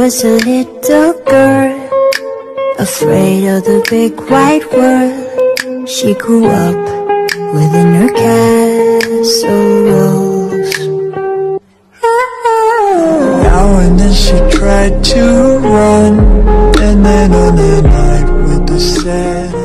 was a little girl, afraid of the big white world. She grew up within her castle walls. Now and then she tried to run, and then on the night with the sad